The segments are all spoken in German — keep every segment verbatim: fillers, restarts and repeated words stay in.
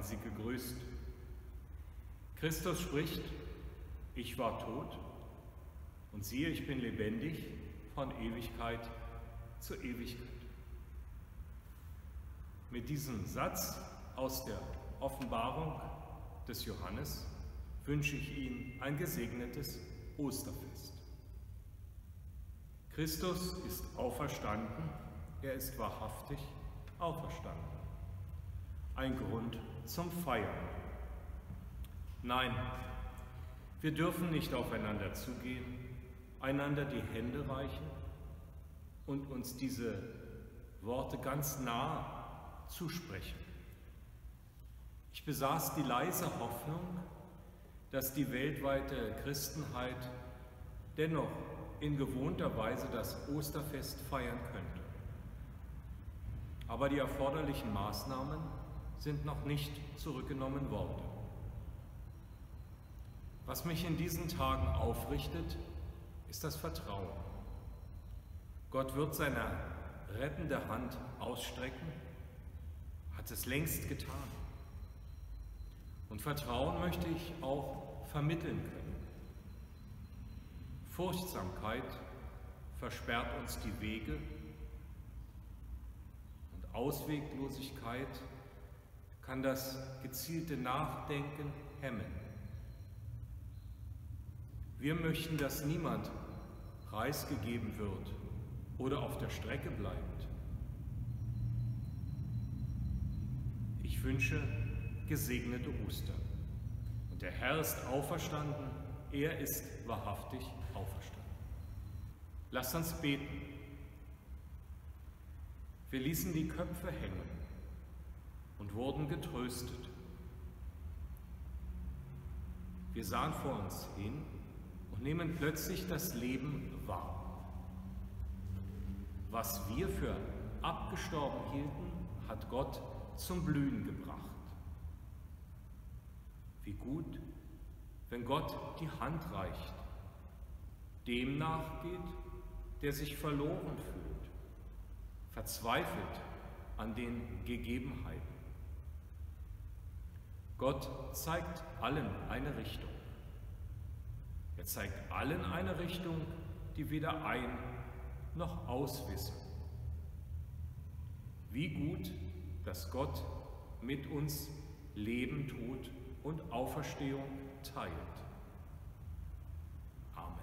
sie gegrüßt. Christus spricht: Ich war tot, und siehe, ich bin lebendig von Ewigkeit zu Ewigkeit. Mit diesem Satz aus der Offenbarung des Johannes wünsche ich Ihnen ein gesegnetes Osterfest. Christus ist auferstanden, er ist wahrhaftig auferstanden. Ein Grund zum Feiern. Nein, wir dürfen nicht aufeinander zugehen, einander die Hände reichen und uns diese Worte ganz nah zusprechen. Ich besaß die leise Hoffnung, dass die weltweite Christenheit dennoch in gewohnter Weise das Osterfest feiern könnte. Aber die erforderlichen Maßnahmen sind noch nicht zurückgenommen worden. Was mich in diesen Tagen aufrichtet, ist das Vertrauen. Gott wird seine rettende Hand ausstrecken, hat es längst getan. Und Vertrauen möchte ich auch vermitteln können. Furchtsamkeit versperrt uns die Wege und Ausweglosigkeit kann das gezielte Nachdenken hemmen. Wir möchten, dass niemand preisgegeben wird oder auf der Strecke bleibt. Ich wünsche gesegnete Ostern. Und der Herr ist auferstanden, er ist wahrhaftig auferstanden. Lasst uns beten. Wir ließen die Köpfe hängen und wurden getröstet. Wir sahen vor uns hin und nehmen plötzlich das Leben wahr. Was wir für abgestorben hielten, hat Gott zum Blühen gebracht. Wie gut, wenn Gott die Hand reicht, dem nachgeht, der sich verloren fühlt, verzweifelt an den Gegebenheiten. Gott zeigt allen eine Richtung. Er zeigt allen eine Richtung, die weder ein noch aus wissen. Wie gut, dass Gott mit uns Leben, Tod und Auferstehung teilt. Amen.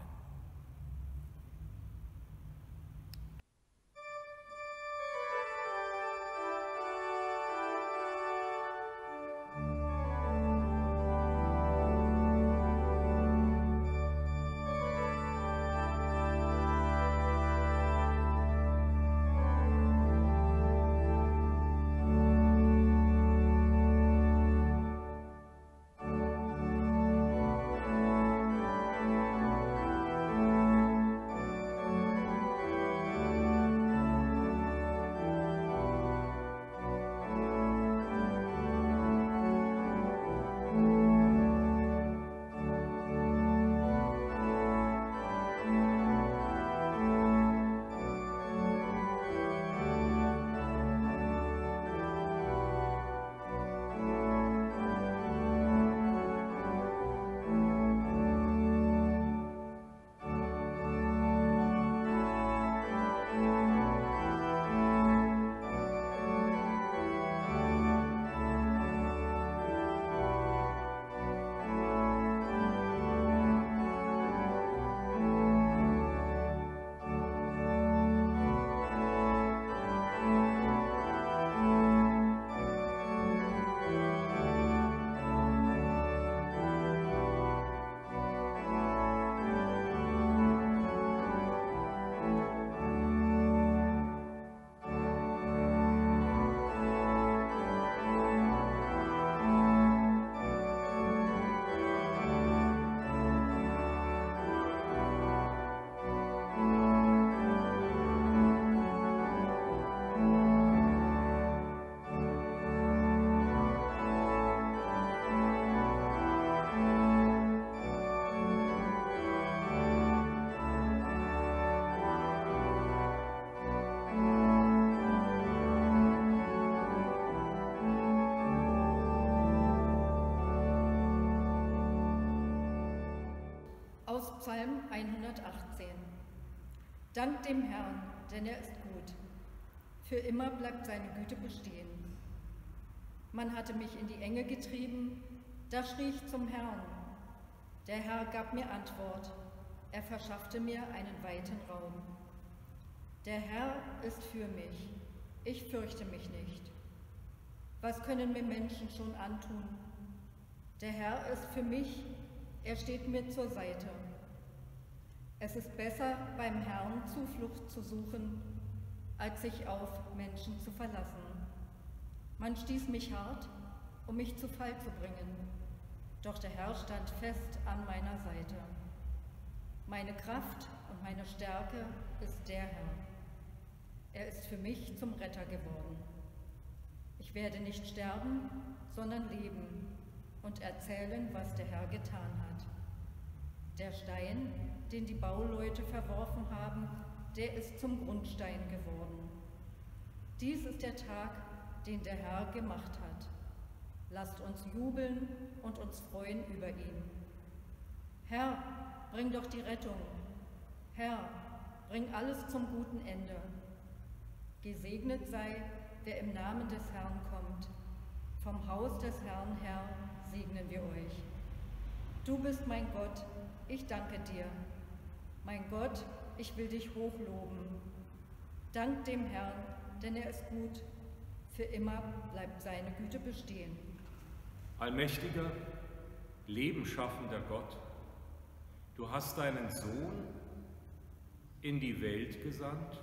Psalm hundertachtzehn. Dank dem Herrn, denn er ist gut. Für immer bleibt seine Güte bestehen. Man hatte mich in die Enge getrieben, da schrie ich zum Herrn. Der Herr gab mir Antwort, er verschaffte mir einen weiten Raum. Der Herr ist für mich, ich fürchte mich nicht. Was können mir Menschen schon antun? Der Herr ist für mich, er steht mir zur Seite. Es ist besser, beim Herrn Zuflucht zu suchen, als sich auf Menschen zu verlassen. Man stieß mich hart, um mich zu Fall zu bringen, doch der Herr stand fest an meiner Seite. Meine Kraft und meine Stärke ist der Herr. Er ist für mich zum Retter geworden. Ich werde nicht sterben, sondern leben und erzählen, was der Herr getan hat. Der Stein, den die Bauleute verworfen haben, der ist zum Grundstein geworden. Dies ist der Tag, den der Herr gemacht hat. Lasst uns jubeln und uns freuen über ihn. Herr, bring doch die Rettung. Herr, bring alles zum guten Ende. Gesegnet sei, wer im Namen des Herrn kommt. Vom Haus des Herrn her segnen wir euch. Du bist mein Gott, ich danke dir. Mein Gott, ich will dich hochloben. Dank dem Herrn, denn er ist gut. Für immer bleibt seine Güte bestehen. Allmächtiger, lebenschaffender Gott, du hast deinen Sohn in die Welt gesandt,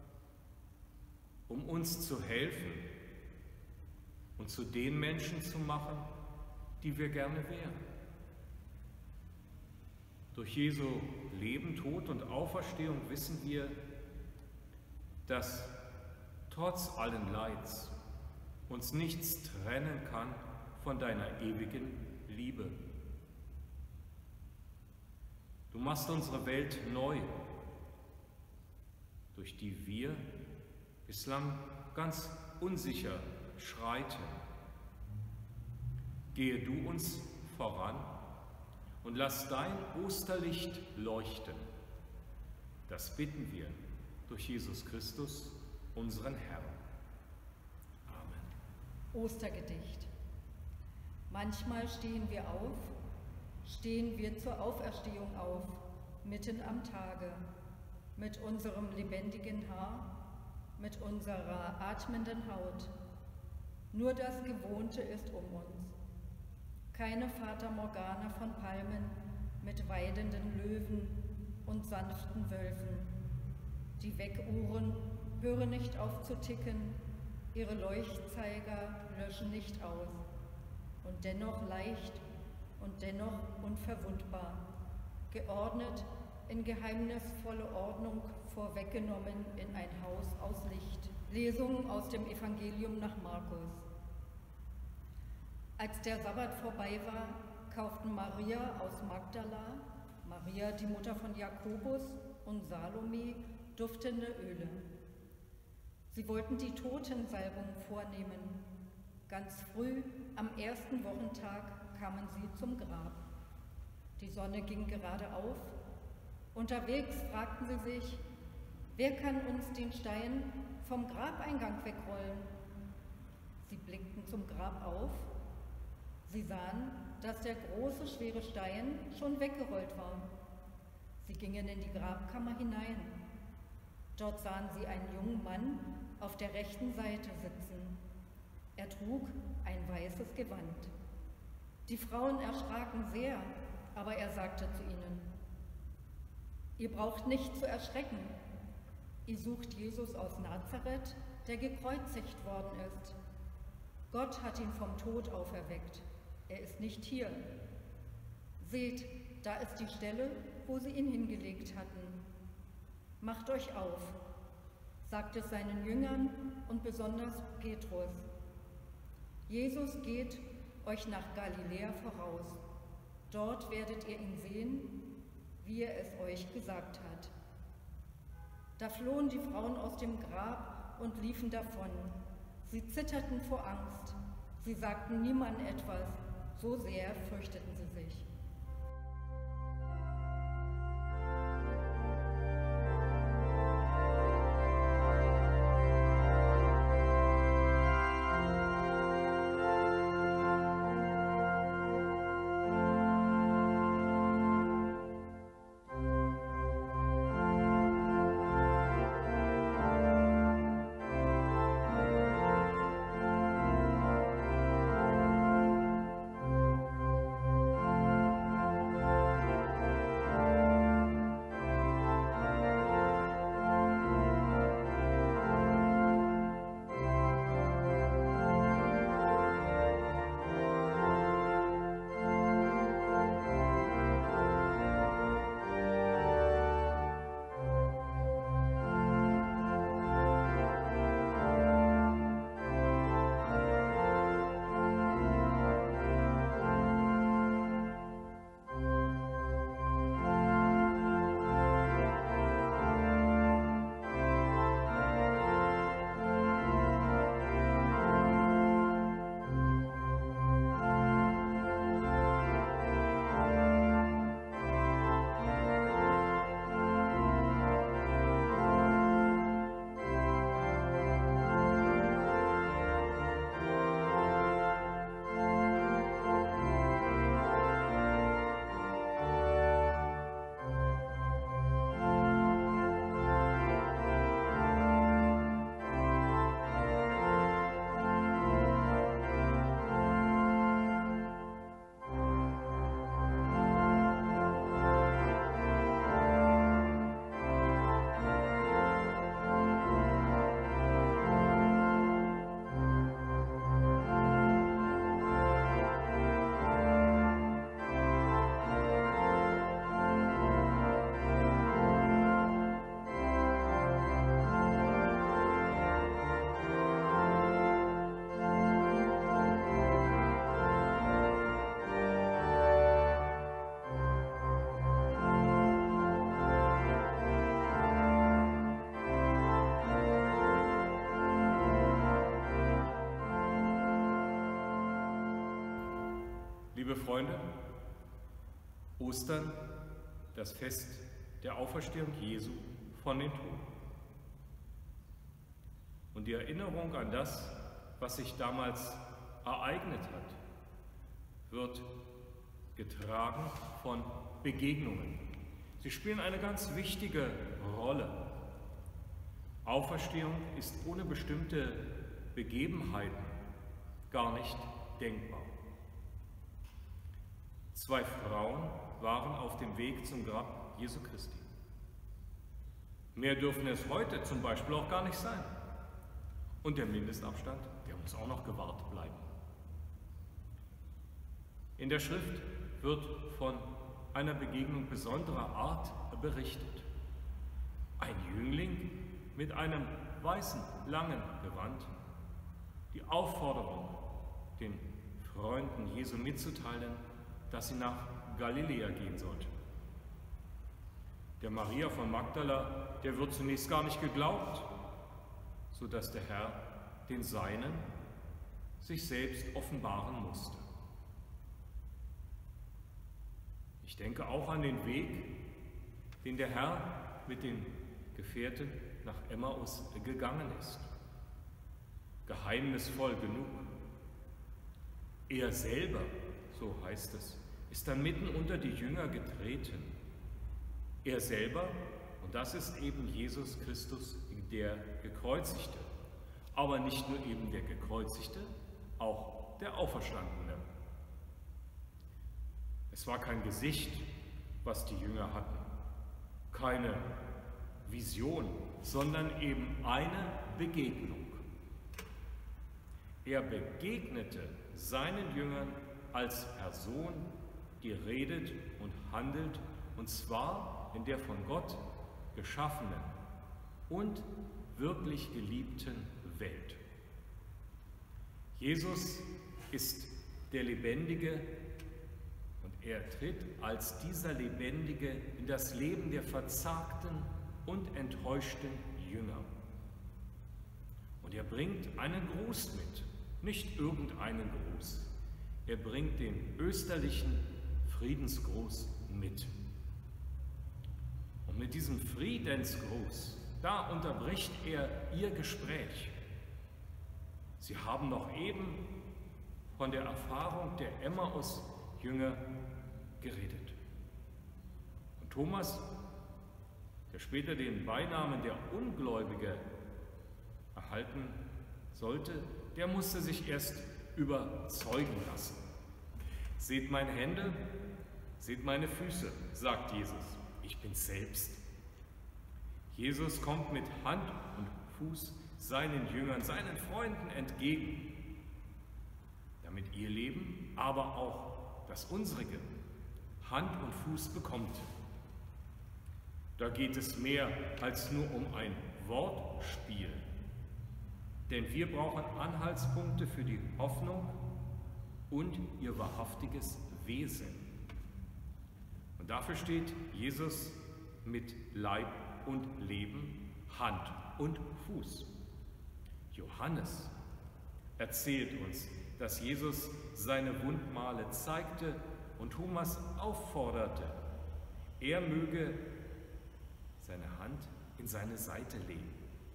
um uns zu helfen und zu den Menschen zu machen, die wir gerne wären. Durch Jesu Leben, Tod und Auferstehung wissen wir, dass trotz allen Leids uns nichts trennen kann von deiner ewigen Liebe. Du machst unsere Welt neu, durch die wir bislang ganz unsicher schreiten. Gehe du uns voran und lass dein Osterlicht leuchten. Das bitten wir durch Jesus Christus, unseren Herrn. Amen. Ostergedicht. Manchmal stehen wir auf, stehen wir zur Auferstehung auf, mitten am Tage, mit unserem lebendigen Haar, mit unserer atmenden Haut. Nur das Gewohnte ist um uns. Keine Fata Morgana von Palmen mit weidenden Löwen und sanften Wölfen. Die Weckuhren hören nicht auf zu ticken, ihre Leuchtzeiger löschen nicht aus. Und dennoch leicht und dennoch unverwundbar, geordnet in geheimnisvolle Ordnung vorweggenommen in ein Haus aus Licht. Lesung aus dem Evangelium nach Markus. Als der Sabbat vorbei war, kauften Maria aus Magdala, Maria die Mutter von Jakobus und Salome duftende Öle. Sie wollten die Totensalbung vornehmen. Ganz früh am ersten Wochentag kamen sie zum Grab. Die Sonne ging gerade auf. Unterwegs fragten sie sich, wer kann uns den Stein vom Grabeingang wegrollen? Sie blickten zum Grab auf. Sie sahen, dass der große, schwere Stein schon weggerollt war. Sie gingen in die Grabkammer hinein. Dort sahen sie einen jungen Mann auf der rechten Seite sitzen. Er trug ein weißes Gewand. Die Frauen erschraken sehr, aber er sagte zu ihnen, ihr braucht nicht zu erschrecken. Ihr sucht Jesus aus Nazareth, der gekreuzigt worden ist. Gott hat ihn vom Tod auferweckt. Er ist nicht hier. Seht, da ist die Stelle, wo sie ihn hingelegt hatten. Macht euch auf, sagt es seinen Jüngern und besonders Petrus. Jesus geht euch nach Galiläa voraus. Dort werdet ihr ihn sehen, wie er es euch gesagt hat. Da flohen die Frauen aus dem Grab und liefen davon. Sie zitterten vor Angst. Sie sagten niemandem etwas, so sehr fürchteten sie sich. Liebe Freunde, Ostern, das Fest der Auferstehung Jesu von den Toten. Und die Erinnerung an das, was sich damals ereignet hat, wird getragen von Begegnungen. Sie spielen eine ganz wichtige Rolle. Auferstehung ist ohne bestimmte Begebenheiten gar nicht denkbar. Zwei Frauen waren auf dem Weg zum Grab Jesu Christi. Mehr dürfen es heute zum Beispiel auch gar nicht sein. Und der Mindestabstand, der muss auch noch gewahrt bleiben. In der Schrift wird von einer Begegnung besonderer Art berichtet. Ein Jüngling mit einem weißen, langen Gewand, die Aufforderung, den Freunden Jesu mitzuteilen, dass sie nach Galiläa gehen sollten. Der Maria von Magdala, der wird zunächst gar nicht geglaubt, sodass der Herr den Seinen sich selbst offenbaren musste. Ich denke auch an den Weg, den der Herr mit den Gefährten nach Emmaus gegangen ist. Geheimnisvoll genug. Er selber, so heißt es, ist dann mitten unter die Jünger getreten. Er selber, und das ist eben Jesus Christus, der Gekreuzigte, aber nicht nur eben der Gekreuzigte, auch der Auferstandene. Es war kein Gesicht, was die Jünger hatten, keine Vision, sondern eben eine Begegnung. Er begegnete seinen Jüngern als Person, die redet und handelt, und zwar in der von Gott geschaffenen und wirklich geliebten Welt. Jesus ist der Lebendige und er tritt als dieser Lebendige in das Leben der verzagten und enttäuschten Jünger. Und er bringt einen Gruß mit, nicht irgendeinen Gruß. Er bringt den österlichen Friedensgruß mit. Und mit diesem Friedensgruß, da unterbricht er ihr Gespräch. Sie haben noch eben von der Erfahrung der Emmaus-Jünger geredet. Und Thomas, der später den Beinamen der Ungläubige erhalten sollte, der musste sich erst überzeugen lassen. Seht meine Hände, seht meine Füße, sagt Jesus. Ich bin selbst. Jesus kommt mit Hand und Fuß seinen Jüngern, seinen Freunden entgegen, damit ihr Leben, aber auch das unsrige, Hand und Fuß bekommt. Da geht es mehr als nur um ein Wortspiel, denn wir brauchen Anhaltspunkte für die Hoffnung und ihr wahrhaftiges Wesen. Und dafür steht Jesus mit Leib und Leben, Hand und Fuß. Johannes erzählt uns, dass Jesus seine Wundmale zeigte und Thomas aufforderte, er möge seine Hand in seine Seite legen.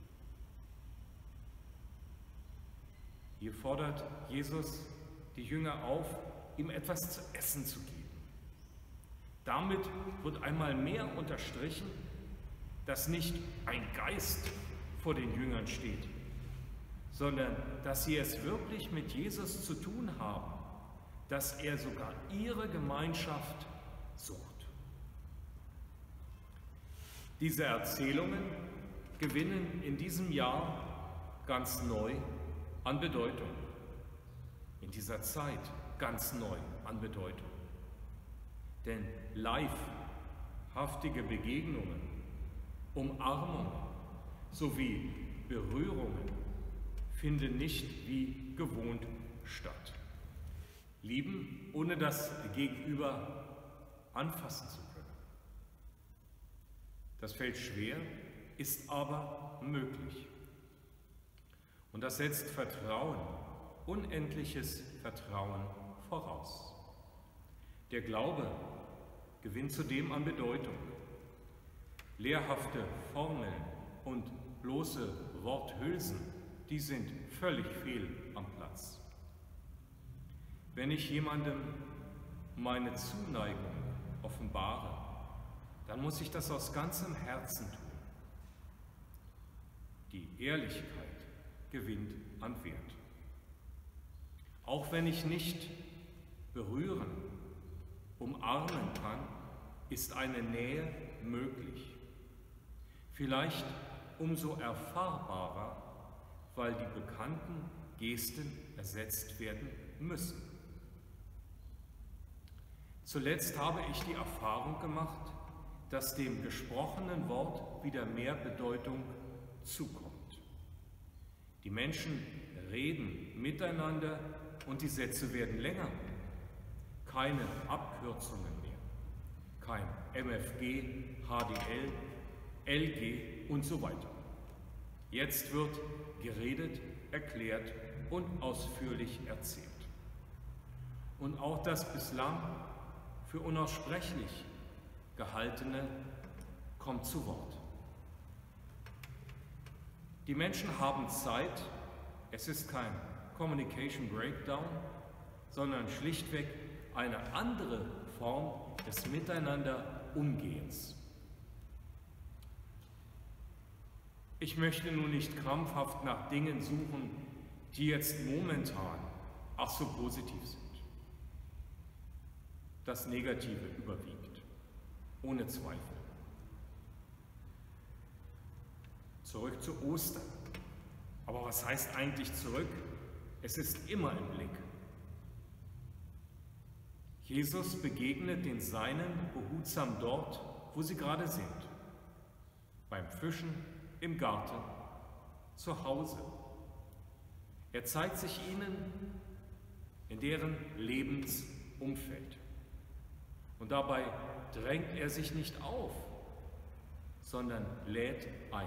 Hier fordert Jesus die Jünger auf, ihm etwas zu essen zu geben. Damit wird einmal mehr unterstrichen, dass nicht ein Geist vor den Jüngern steht, sondern dass sie es wirklich mit Jesus zu tun haben, dass er sogar ihre Gemeinschaft sucht. Diese Erzählungen gewinnen in diesem Jahr ganz neu an Bedeutung, in dieser Zeit ganz neu an Bedeutung. Denn leibhaftige Begegnungen, Umarmungen sowie Berührungen finden nicht wie gewohnt statt. Lieben, ohne das Gegenüber anfassen zu können. Das fällt schwer, ist aber möglich. Und das setzt Vertrauen, unendliches Vertrauen voraus. Der Glaube gewinnt zudem an Bedeutung. Lehrhafte Formeln und bloße Worthülsen, die sind völlig fehl am Platz. Wenn ich jemandem meine Zuneigung offenbare, dann muss ich das aus ganzem Herzen tun. Die Ehrlichkeit gewinnt an Wert. Auch wenn ich nicht berühren, umarmen kann, ist eine Nähe möglich. Vielleicht umso erfahrbarer, weil die bekannten Gesten ersetzt werden müssen. Zuletzt habe ich die Erfahrung gemacht, dass dem gesprochenen Wort wieder mehr Bedeutung zukommt. Die Menschen reden miteinander und die Sätze werden länger. Keine Abkürzungen mehr. Kein M F G, H D L, L G und so weiter. Jetzt wird geredet, erklärt und ausführlich erzählt. Und auch das bislang für unaussprechlich Gehaltene kommt zu Wort. Die Menschen haben Zeit, es ist kein Communication Breakdown, sondern schlichtweg eine andere Form des Miteinander-Umgehens. Ich möchte nun nicht krampfhaft nach Dingen suchen, die jetzt momentan ach so positiv sind. Das Negative überwiegt, ohne Zweifel. Zurück zu Ostern. Aber was heißt eigentlich zurück? Es ist immer im Blick. Jesus begegnet den Seinen behutsam dort, wo sie gerade sind. Beim Fischen, im Garten, zu Hause. Er zeigt sich ihnen in deren Lebensumfeld. Und dabei drängt er sich nicht auf, sondern lädt ein.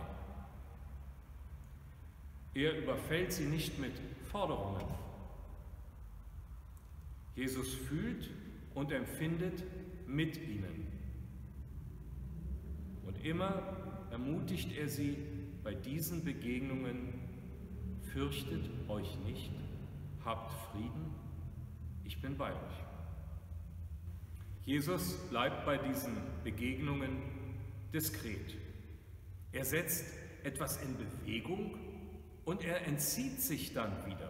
Er überfällt sie nicht mit Forderungen. Jesus fühlt und empfindet mit ihnen. Und immer ermutigt er sie bei diesen Begegnungen: Fürchtet euch nicht, habt Frieden, ich bin bei euch. Jesus bleibt bei diesen Begegnungen diskret. Er setzt etwas in Bewegung und er entzieht sich dann wieder.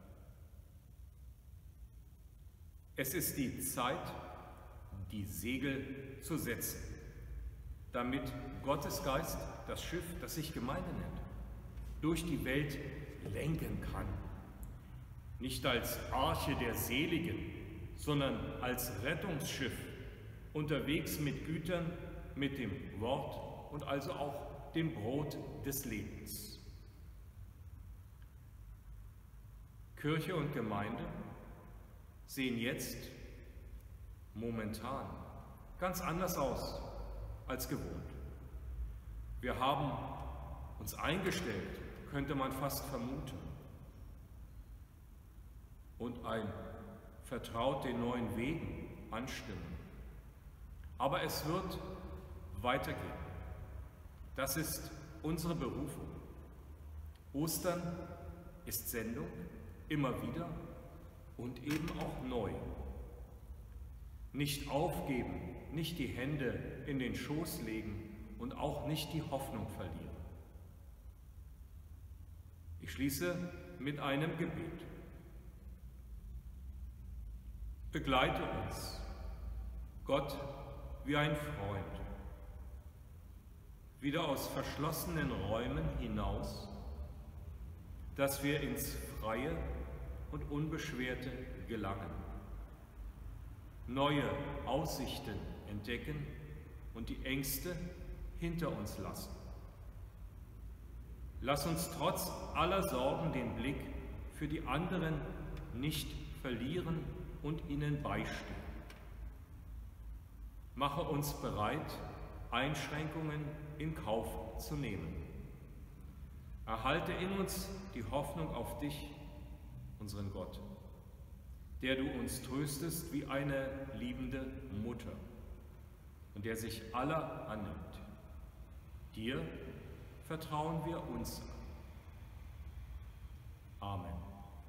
Es ist die Zeit, die Segel zu setzen, damit Gottes Geist das Schiff, das sich Gemeinde nennt, durch die Welt lenken kann. Nicht als Arche der Seligen, sondern als Rettungsschiff, unterwegs mit Gütern, mit dem Wort und also auch dem Brot des Lebens. Kirche und Gemeinde sehen jetzt momentan ganz anders aus als gewohnt. Wir haben uns eingestellt, könnte man fast vermuten, und ein vertraut den neuen Wegen anstimmen. Aber es wird weitergehen. Das ist unsere Berufung. Ostern ist Sendung, immer wieder und eben auch neu. Nicht aufgeben, nicht die Hände in den Schoß legen und auch nicht die Hoffnung verlieren. Ich schließe mit einem Gebet. Begleite uns, Gott, wie ein Freund, wieder aus verschlossenen Räumen hinaus, dass wir ins Freie und Unbeschwerte gelangen, neue Aussichten entdecken und die Ängste hinter uns lassen. Lass uns trotz aller Sorgen den Blick für die anderen nicht verlieren und ihnen beistehen. Mache uns bereit, Einschränkungen in Kauf zu nehmen. Erhalte in uns die Hoffnung auf dich, unseren Gott, der du uns tröstest wie eine liebende Mutter und der sich aller annimmt. Dir vertrauen wir uns an. Amen.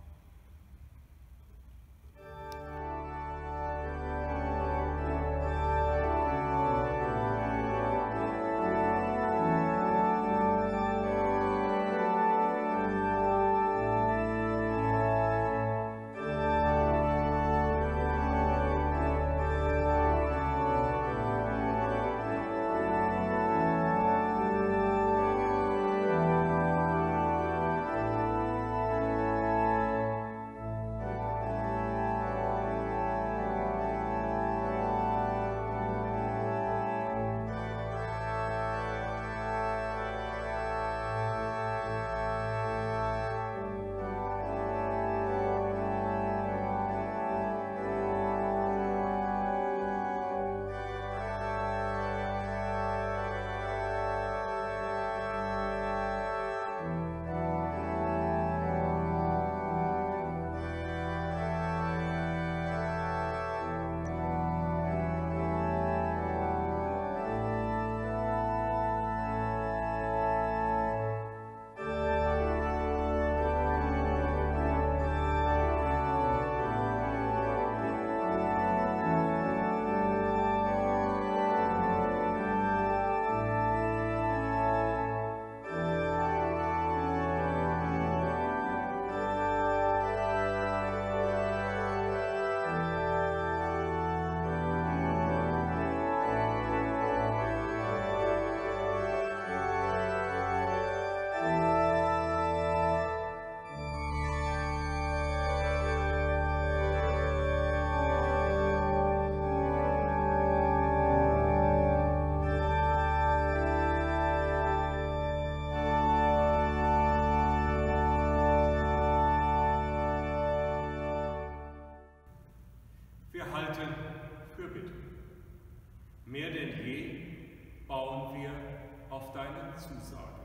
Mehr denn je bauen wir auf deine Zusage.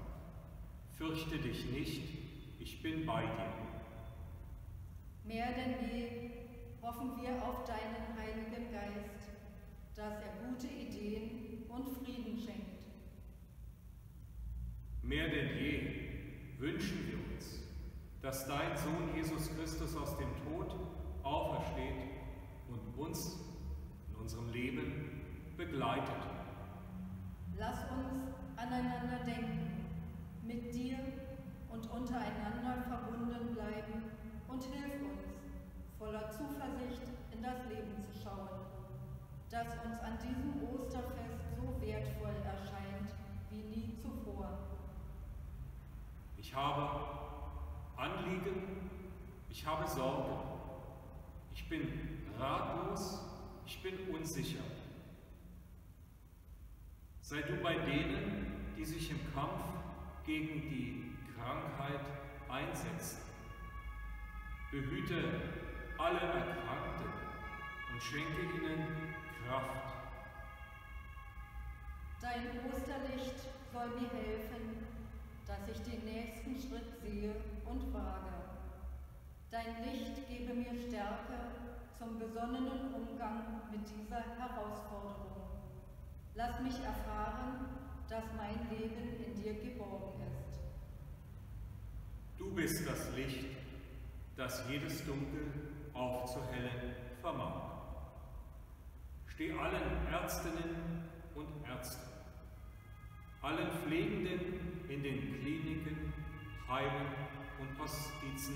Fürchte dich nicht, ich bin bei dir. Mehr denn je hoffen wir auf deinen Heiligen Geist, dass er gute Ideen und Frieden schenkt. Mehr denn je wünschen wir uns, dass dein Sohn Jesus Christus aus dem Tod aufersteht und uns in unserem Leben begleitet. Lass uns aneinander denken, mit dir und untereinander verbunden bleiben und hilf uns, voller Zuversicht in das Leben zu schauen, das uns an diesem Osterfest so wertvoll erscheint wie nie zuvor. Ich habe Anliegen, ich habe Sorge, ich bin ratlos, ich bin unsicher. Sei du bei denen, die sich im Kampf gegen die Krankheit einsetzen. Behüte alle Erkrankten und schenke ihnen Kraft. Dein Osterlicht soll mir helfen, dass ich den nächsten Schritt sehe und wage. Dein Licht gebe mir Stärke zum besonnenen Umgang mit dieser Herausforderung. Lass mich erfahren, dass mein Leben in dir geborgen ist. Du bist das Licht, das jedes Dunkel aufzuhellen vermag. Steh allen Ärztinnen und Ärzten, allen Pflegenden in den Kliniken, Heimen und Hospizen,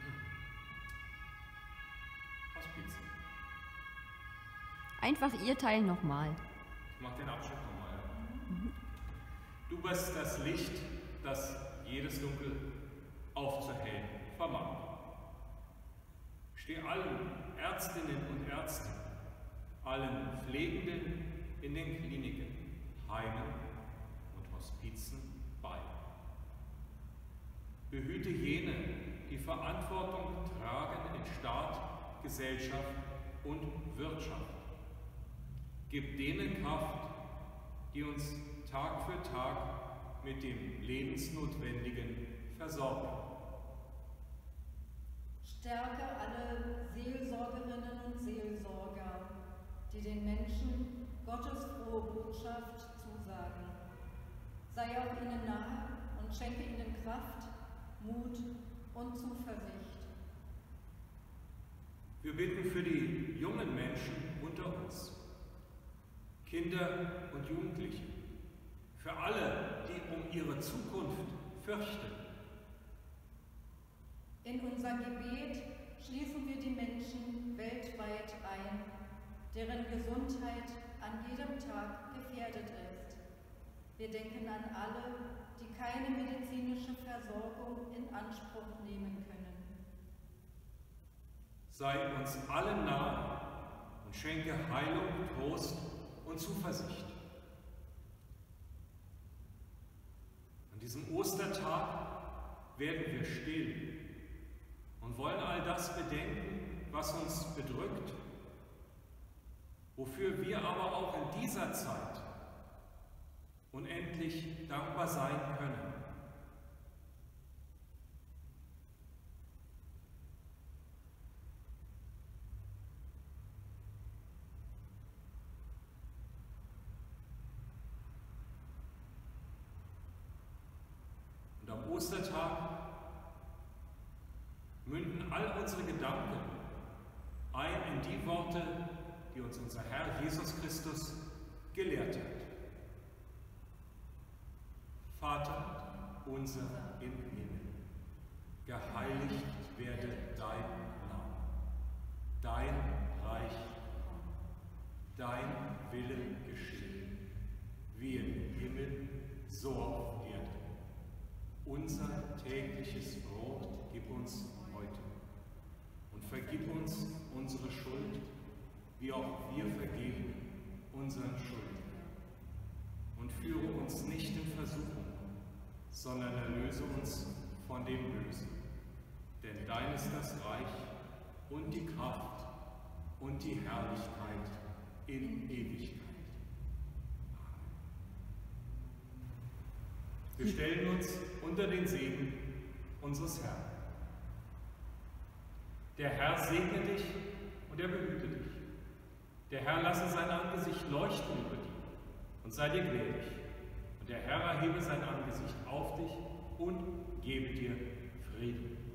Hospizen. Einfach Ihr Teil nochmal. Ich mach den Abschnitt nochmal. Ja. Mhm. Du bist das Licht, das jedes Dunkel aufzuhellen vermag. Steh allen Ärztinnen und Ärzten, allen Pflegenden in den Kliniken, Heimen und Hospizen bei. Behüte jene, die Verantwortung tragen in Staat, Gesellschaft und Wirtschaft. Gib denen Kraft, die uns Tag für Tag mit dem Lebensnotwendigen versorgen. Stärke alle Seelsorgerinnen und Seelsorger, die den Menschen Gottes frohe Botschaft zusagen. Sei auch ihnen nahe und schenke ihnen Kraft, Mut und Zuversicht. Wir bitten für die jungen Menschen unter uns, Kinder und Jugendliche, für alle, die um ihre Zukunft fürchten. In unser Gebet schließen wir die Menschen weltweit ein, deren Gesundheit an jedem Tag gefährdet ist. Wir denken an alle, die keine medizinische Versorgung in Anspruch nehmen können. Sei uns allen nahe und schenke Heilung, Trost und Zuversicht. An diesem Ostertag werden wir still und wollen all das bedenken, was uns bedrückt, wofür wir aber auch in dieser Zeit unendlich dankbar sein können. Und am Ostertag münden all unsere Gedanken ein in die Worte, die uns unser Herr Jesus Christus gelehrt hat. Vater unser im Himmel, geheiligt werde dein Name, dein Reich komme, dein Wille geschehe, wie im Himmel, so auf Erden. Unser tägliches Brot gib uns heute und vergib uns unsere Schuld, wie auch wir vergeben unseren Schuldigern. Und führe uns nicht in Versuchung, sondern erlöse uns von dem Bösen. Denn dein ist das Reich und die Kraft und die Herrlichkeit in Ewigkeit. Amen. Wir stellen uns unter den Segen unseres Herrn. Der Herr segne dich und er behüte dich. Der Herr lasse sein Angesicht leuchten über dich und sei dir gnädig. Und der Herr erhebe sein Angesicht auf dich und gebe dir Frieden.